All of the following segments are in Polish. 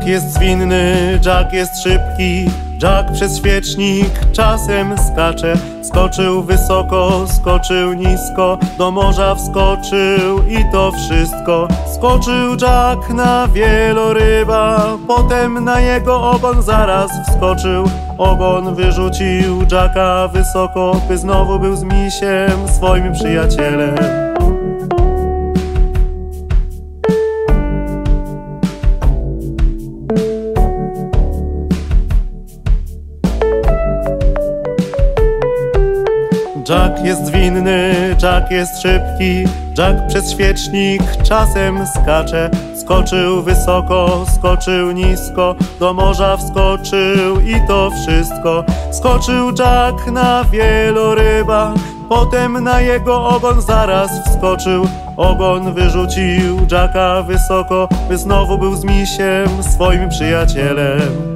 jest zwinny, Jack jest szybki, Jack przez świecznik czasem skacze. Skoczył wysoko, skoczył nisko, do morza wskoczył i to wszystko. Skoczył Jack na wieloryba, potem na jego ogon zaraz wskoczył. Ogon wyrzucił Jacka wysoko, by znowu był z misiem swoim przyjacielem. Jack jest zwinny, Jack jest szybki, Jack przez świecznik czasem skacze. Skoczył wysoko, skoczył nisko, do morza wskoczył i to wszystko. Skoczył Jack na wieloryba, potem na jego ogon zaraz wskoczył. Ogon wyrzucił Jacka wysoko, by znowu był z misiem swoim przyjacielem.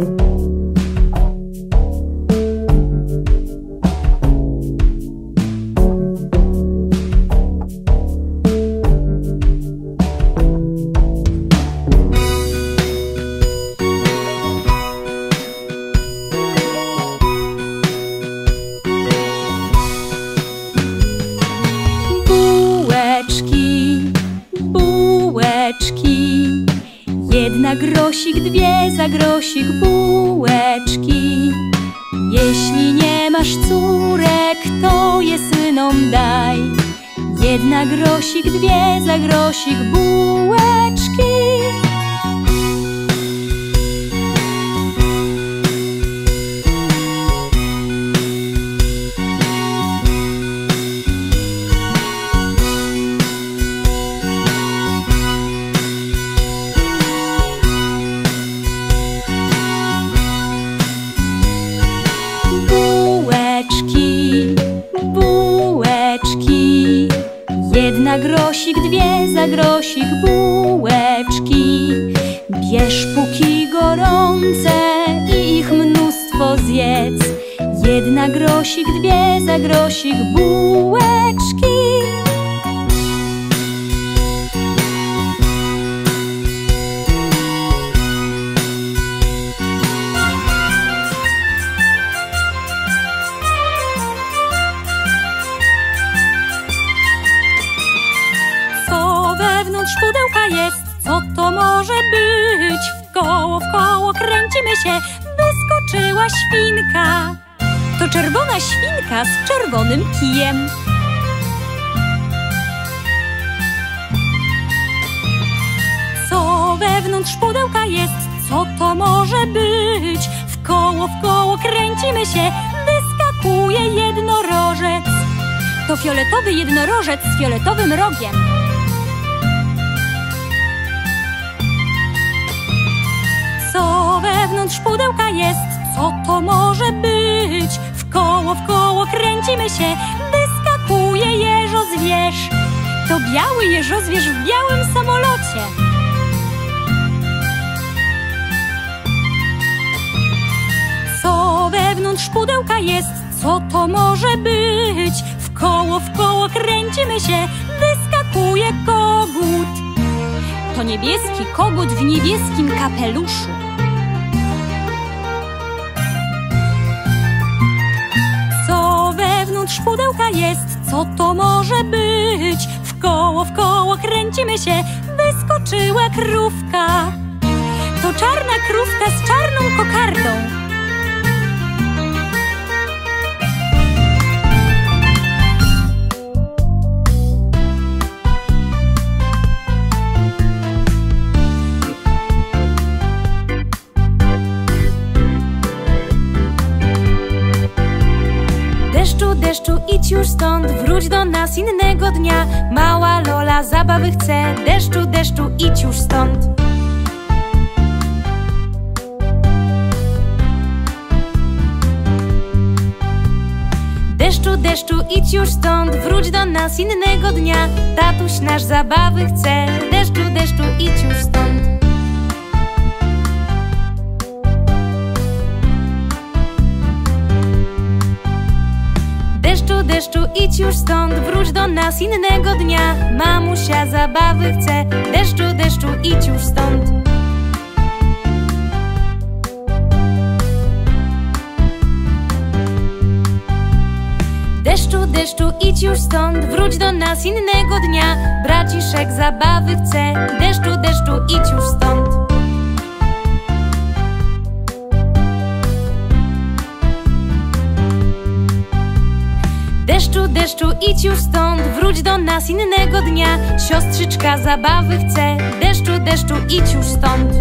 Jedna grosik, dwie za grosik bułeczki. Jeśli nie masz córek, to je synom daj. Jedna grosik, dwie za grosik bułeczki. Jedna grosik, dwie za grosik bułeczki. Bierz póki gorące i ich mnóstwo zjedz. Jedna grosik, dwie za grosik bułeczki. Wewnątrz pudełka jest, co to może być? W koło kręcimy się, wyskoczyła świnka. To czerwona świnka z czerwonym kijem. Co wewnątrz pudełka jest, co to może być? W koło kręcimy się, wyskakuje jednorożec. To fioletowy jednorożec z fioletowym rogiem. Co wewnątrz pudełka jest, co to może być? W koło kręcimy się, wyskakuje jeżozwierz. To biały jeżozwierz w białym samolocie. Co wewnątrz pudełka jest, co to może być? W koło kręcimy się, wyskakuje kogut. To niebieski kogut w niebieskim kapeluszu. Co wewnątrz pudełka jest, co to może być? W koło kręcimy się, wyskoczyła krówka. To czarna krówka z czarną kokardą. Deszczu, idź już stąd, wróć do nas innego dnia. Mała Lola zabawy chce. Deszczu, idź już stąd. Deszczu, idź już stąd, wróć do nas innego dnia. Tatuś nasz zabawy chce. Deszczu, idź już stąd. Deszczu, idź już stąd, wróć do nas innego dnia. Mamusia zabawy chce. Deszczu, idź już stąd. deszczu, idź już stąd, wróć do nas innego dnia. Braciszek zabawy chce, deszczu, deszczu, idź już stąd. Deszczu, deszczu, idź już stąd, wróć do nas innego dnia. Siostrzyczka zabawy chce, deszczu, deszczu, idź już stąd.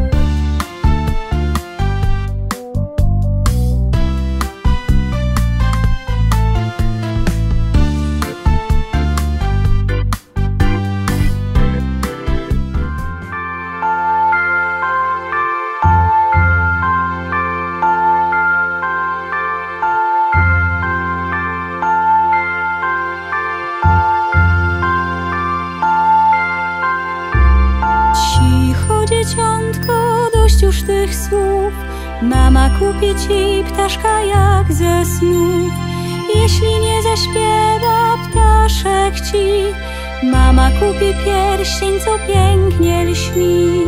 Dzieciątko, dość już tych słów. Mama kupi ci ptaszka jak ze snów. Jeśli nie zaśpiewa ptaszek ci, mama kupi pierścień, co pięknie lśni.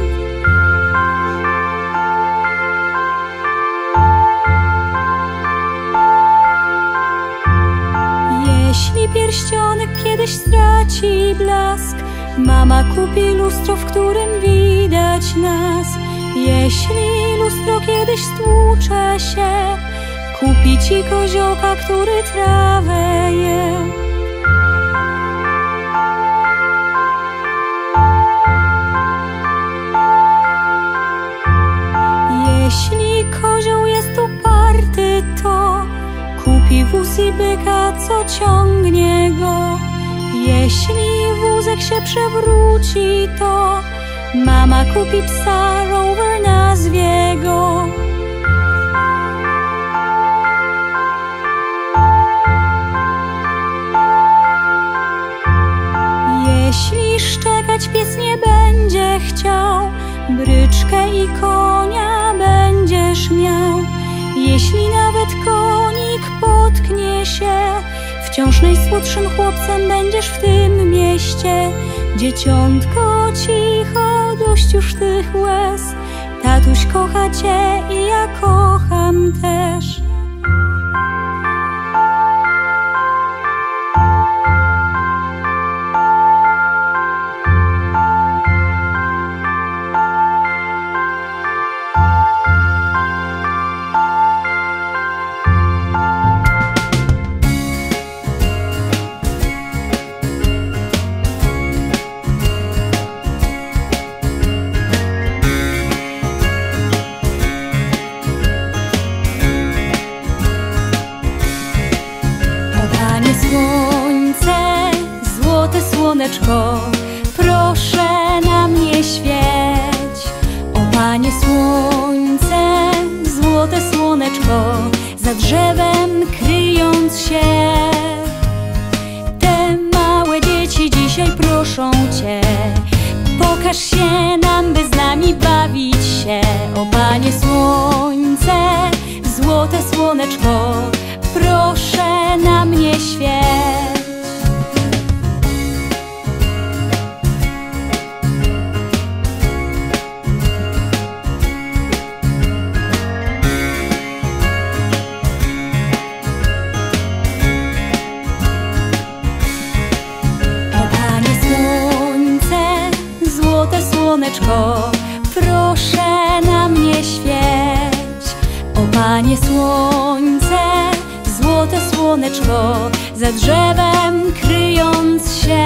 Jeśli pierścionek kiedyś straci blask, mama kupi lustro, w którym widać nas. Jeśli lustro kiedyś stłucze się, kupi ci koziołka, który trawę je. Jeśli kozioł jest uparty, to kupi wóz i byka, co ciągnie go. Jeśli wózek się przewróci, to mama kupi psa, Rover nazwie go. Jeśli szczekać pies nie będzie chciał, bryczkę i konia będziesz miał. Jeśli nawet konik potknie się, wciąż najsłodszym chłopcem będziesz w tym mieście. Dzieciątko, cicho, dość już tych łez. Tatuś kocha cię i ja kocham też. Słoneczko, proszę na mnie świeć. O Panie Słońce, złote słoneczko, za drzewem kryjąc się. Te małe dzieci dzisiaj proszą Cię, pokaż się nam, by z nami bawić się. O Panie Słońce, złote słoneczko, proszę na mnie świeć. Słoneczko, proszę na mnie świeć. O Panie Słońce, złote słoneczko, za drzewem kryjąc się.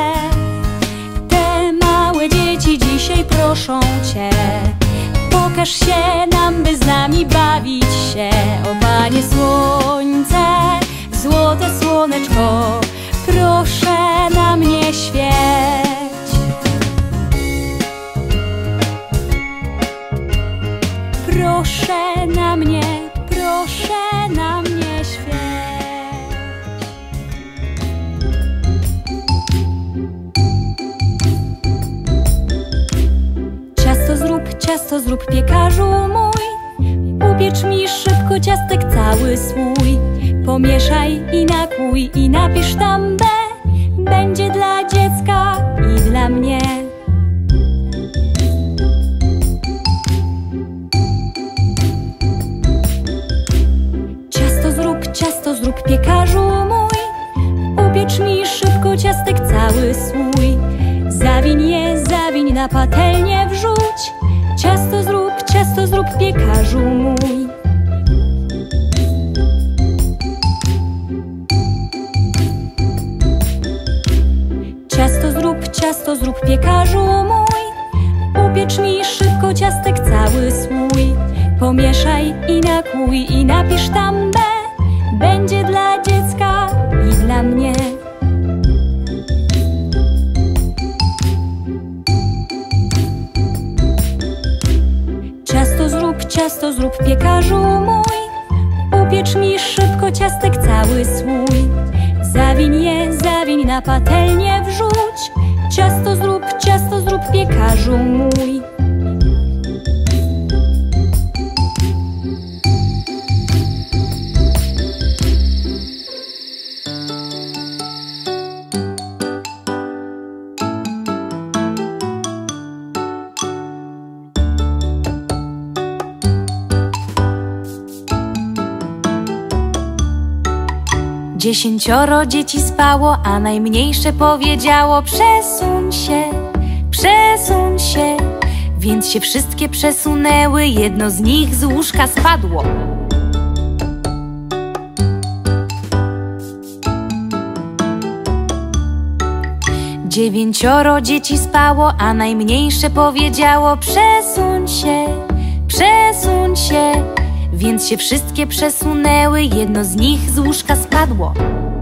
Te małe dzieci dzisiaj proszą Cię, pokaż się nam, by z nami bawić się. O Panie Słońce, złote słoneczko, proszę na mnie świeć. Proszę na mnie świeć. Ciasto zrób, piekarzu mój. Upiecz mi szybko ciastek cały swój. Pomieszaj i nakłuj i napisz tam B. Będzie dla dziecka i dla mnie. Ciasto zrób, piekarzu mój. cały słój. Zawiń na patelnię wrzuć. Ciasto zrób, piekarzu mój. Ciasto zrób, piekarzu mój. Upiecz mi szybko ciastek cały słój. Pomieszaj i nakłuj i napisz tam B. Będzie dla dziecka i dla mnie. Ciasto zrób, piekarzu mój. Upiecz mi szybko ciastek cały słój. Zawiń na patelnię wrzuć. Ciasto zrób, piekarzu mój. Dziesięcioro dzieci spało, a najmniejsze powiedziało: przesuń się. Więc się wszystkie przesunęły, jedno z nich z łóżka spadło. Dziewięcioro dzieci spało, a najmniejsze powiedziało: przesuń się. Więc się wszystkie przesunęły, jedno z nich z łóżka spadło.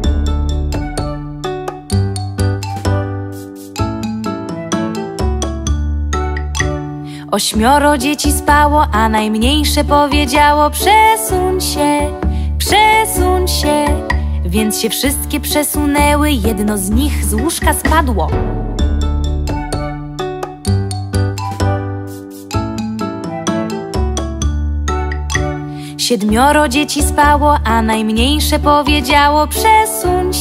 Ośmioro dzieci spało, a najmniejsze powiedziało: przesuń się. Więc się wszystkie przesunęły, jedno z nich z łóżka spadło. Siedmioro dzieci spało, a najmniejsze powiedziało: przesuń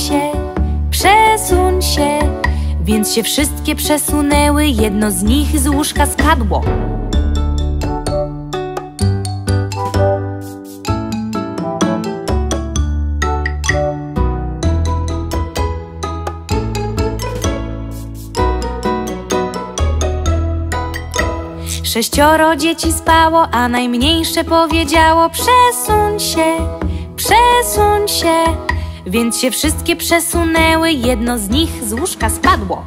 się. Więc się wszystkie przesunęły, jedno z nich z łóżka spadło. Sześcioro dzieci spało, a najmniejsze powiedziało: przesuń się. Więc się wszystkie przesunęły, jedno z nich z łóżka spadło.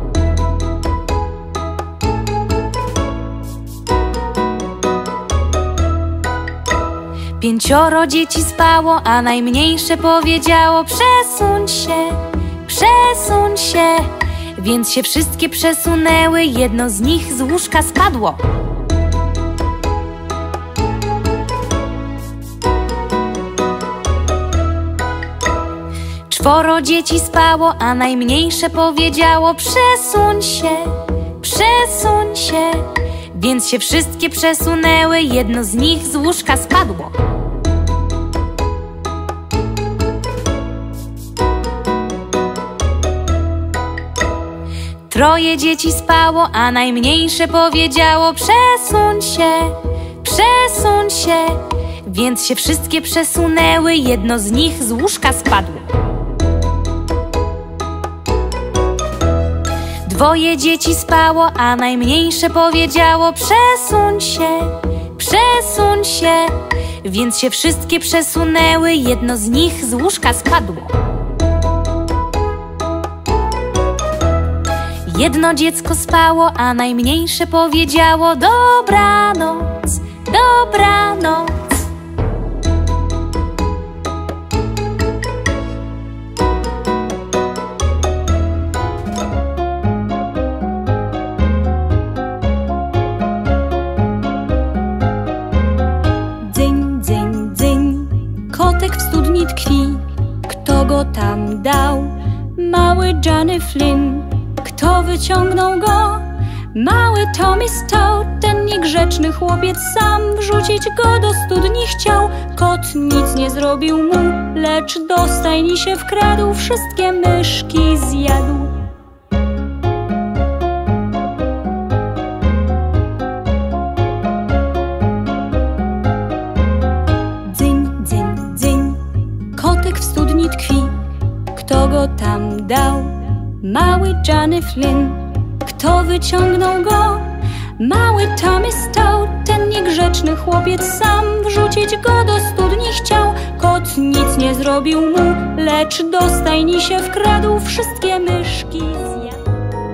Pięcioro dzieci spało, a najmniejsze powiedziało: przesuń się. Więc się wszystkie przesunęły, jedno z nich z łóżka spadło. Czworo dzieci spało, a najmniejsze powiedziało: przesuń się. Więc się wszystkie przesunęły, jedno z nich z łóżka spadło. Troje dzieci spało, a najmniejsze powiedziało: przesuń się. Więc się wszystkie przesunęły, jedno z nich z łóżka spadło. Dwoje dzieci spało, a najmniejsze powiedziało: przesuń się. Więc się wszystkie przesunęły, jedno z nich z łóżka spadło. Jedno dziecko spało, a najmniejsze powiedziało: dobranoc. Dzyń, dzyń, dzyń, kotek w studni tkwi. Kto go tam dał? Mały Johnny Flynn. Kto wyciągnął go? Mały Tommy Stout. Ten niegrzeczny chłopiec sam wrzucić go do studni chciał. Kot nic nie zrobił mu, lecz do stajni się wkradł, wszystkie myszki zjadł. Dzyń, dzyń, dzyń, kotek w studni tkwi. Kto go tam dał? mały Johnny Flynn. Kto wyciągnął go? Mały Tommy Stout. Ten niegrzeczny chłopiec sam wrzucić go do studni chciał. Kot nic nie zrobił mu, lecz do stajni się wkradł, wszystkie myszki zjadł.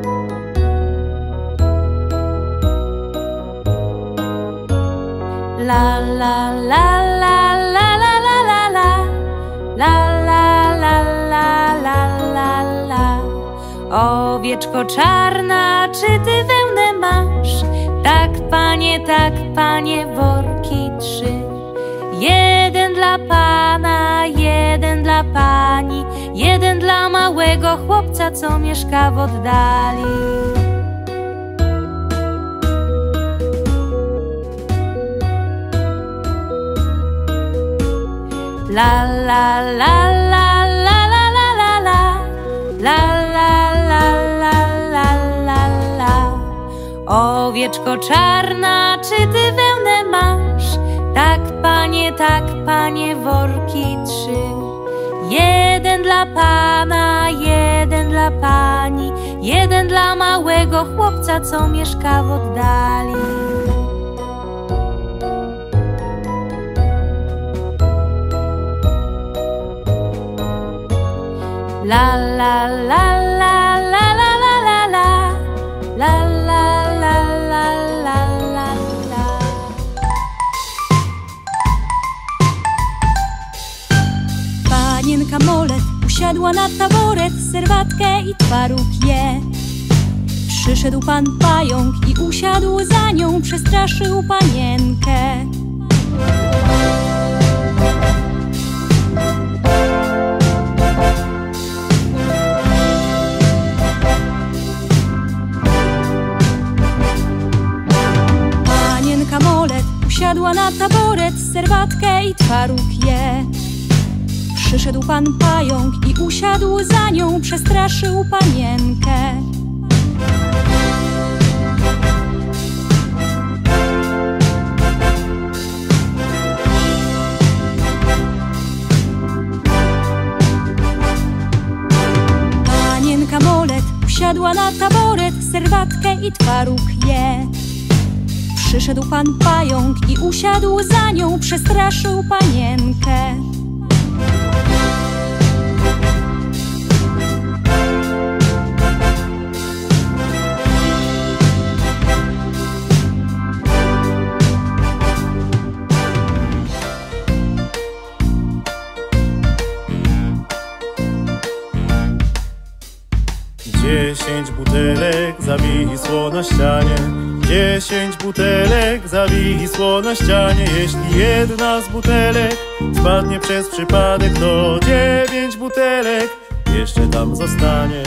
La la la la la la la la la la la la la la la. Owieczko czarna, czy ty wełnę masz? Tak, panie, worki 3. Jeden dla pana, jeden dla pani, jeden dla małego chłopca, co mieszka w oddali. La la la la la la la la la la la la la la la. Owieczko czarna, czy ty wełnę masz? Tak, panie, worki 3. Jeden dla pana, jeden dla pani, jeden dla małego chłopca, co mieszka w oddali. La la la la la la la la la la la la la la la. Panienka Molet usiadła na taboret, serwatkę i twaróg je. Przyszedł pan Pająk i usiadł za nią, przestraszył panienkę. Panienka Molet usiadła na taboret, serwatkę i twaróg je. Przyszedł pan Pająk i usiadł za nią, przestraszył panienkę. Panienka Molet usiadła na taboret, serwatkę i twaróg je. Przyszedł pan Pająk i usiadł za nią, przestraszył panienkę. Dziesięć butelek zawisło na ścianie. 10 butelek zawisło na ścianie. Jeśli jedna z butelek spadnie przez przypadek, to 9 butelek jeszcze tam zostanie.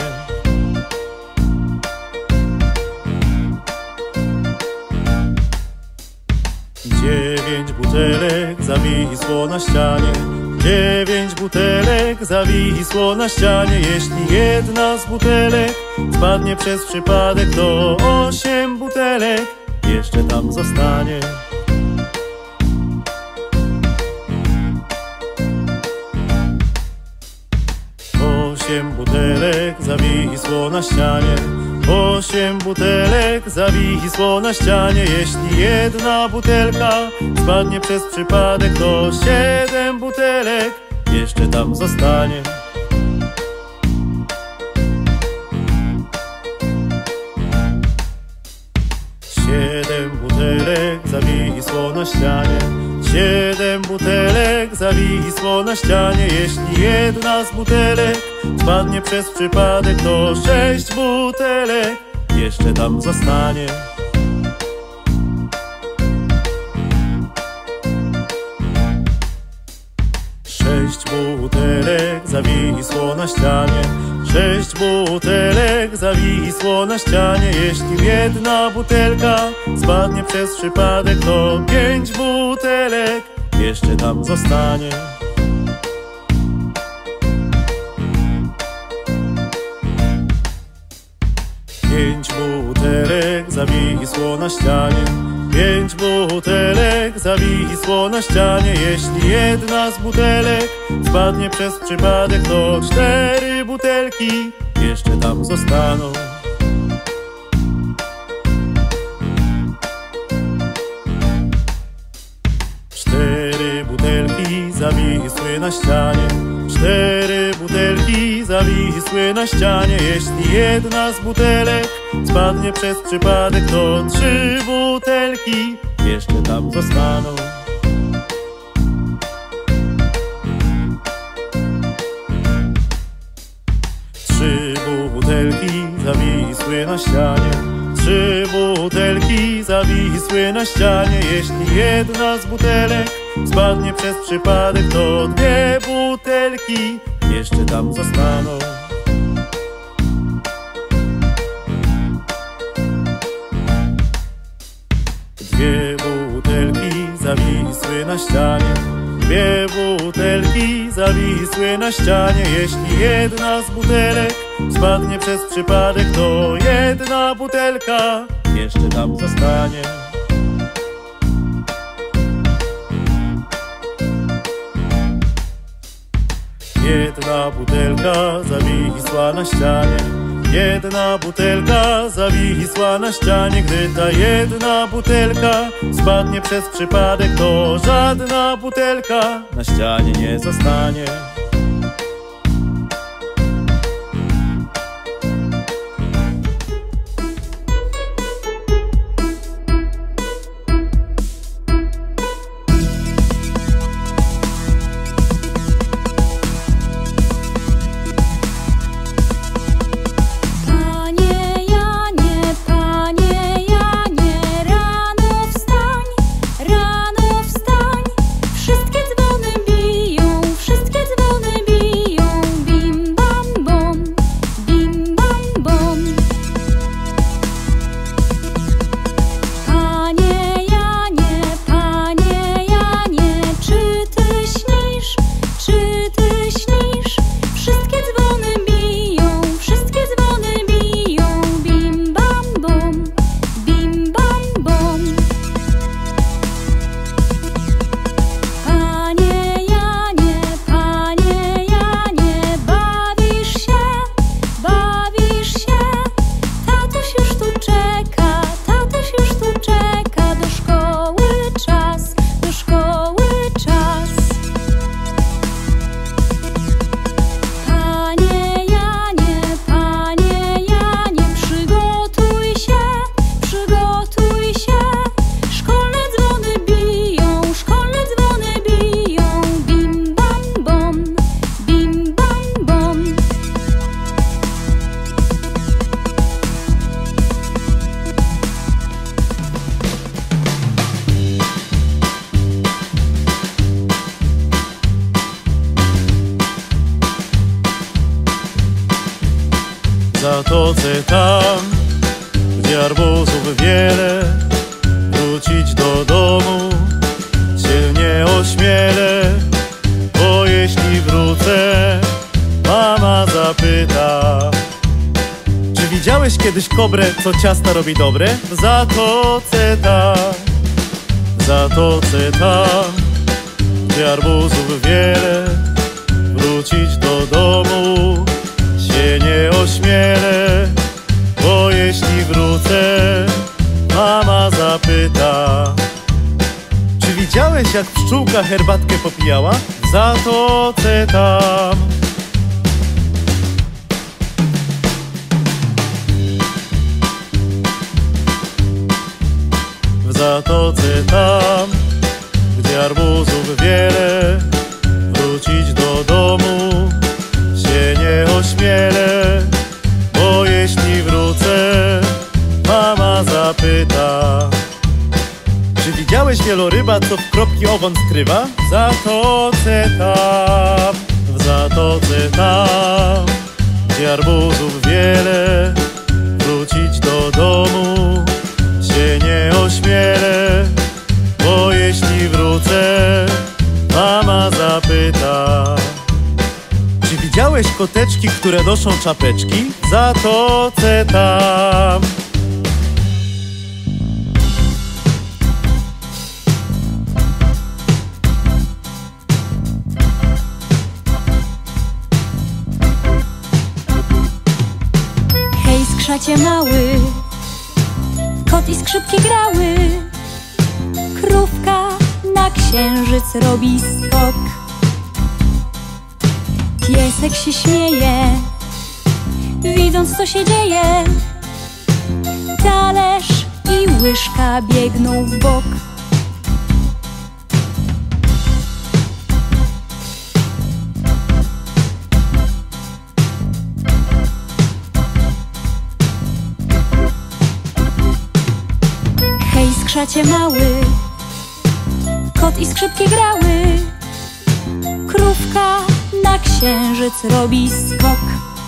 Dziewięć butelek zawisło na ścianie. 9 butelek zawisło na ścianie. Jeśli jedna z butelek spadnie przez przypadek, to 8 butelek jeszcze tam zostanie. Osiem butelek zawisło na ścianie. 8 butelek zawisło na ścianie. Jeśli jedna butelka spadnie przez przypadek, to 7 butelek jeszcze tam zostanie. Siedem butelek zawisło na ścianie. 7 butelek zawisło na ścianie. Jeśli jedna z butelek spadnie przez przypadek, to 6 butelek jeszcze tam zostanie. Sześć butelek zawisło na ścianie. 6 butelek zawisło na ścianie. Jeśli jedna butelka spadnie przez przypadek, to 5 butelek jeszcze tam zostanie. 5 butelek zawisło na ścianie. 5 butelek zawisło na ścianie. Jeśli jedna z butelek spadnie przez przypadek, to 4 butelek butelki jeszcze tam zostaną. Cztery butelki zawisły na ścianie, cztery butelki zawisły na ścianie. Jeśli jedna z butelek spadnie przez przypadek, to trzy butelki jeszcze tam zostaną. Trzy butelki zawisły na ścianie, trzy butelki zawisły na ścianie. Jeśli jedna z butelek spadnie przez przypadek, to dwie butelki jeszcze tam zostaną. Dwie butelki zawisły na ścianie, dwie butelki zawisły na ścianie. Jeśli jedna z butelek spadnie przez przypadek, to jedna butelka jeszcze tam zostanie. Jedna butelka zawisła na ścianie, jedna butelka zawisła na ścianie. Gdy ta jedna butelka spadnie przez przypadek, to żadna butelka na ścianie nie zostanie. W zatoce tam, gdzie arbuzów wiele, wrócić do domu się nie ośmielę. Bo jeśli wrócę, mama zapyta: czy widziałeś kiedyś kobrę, co ciasta robi dobre? W zatoce tam, w zatoce tam, gdzie arbuzów wiele, wrócić do domu się nie ośmielę. Bo jeśli wrócę, mama zapyta: czy widziałeś, jak pszczółka herbatkę popijała? W zatoce tam. W zatoce tam, gdzie arbuzów wiele, wrócić do domu się nie ośmielę. Bo jeśli wrócę, mama zapyta: czy widziałeś wieloryba, co w kropki ogon skrywa? W zatoce tam, w zatoce tam, gdzie arbuzów wiele, wrócić do domu się nie ośmielę. Bo jeśli wrócę, mama zapyta: czy widziałeś koteczki, które noszą czapeczki? W zatoce tam. skrzacie mały, kot i skrzypki grały. Krówka na księżyc robi skok. Piesek się śmieje, widząc co się dzieje. Talerz i łyżka biegną w bok. Hej, skrzacie mały, kot i skrzypki grały. Krówka na księżyc robi skok.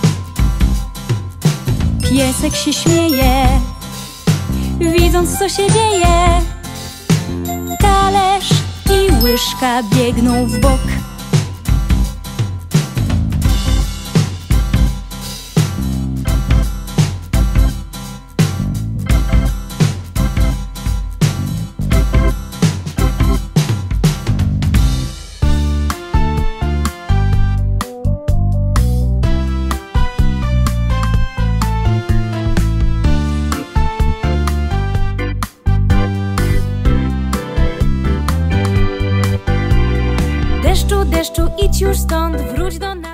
Piesek się śmieje, widząc co się dzieje. Talerz i łyżka biegną w bok. Deszczu, idź już stąd, wróć do nas.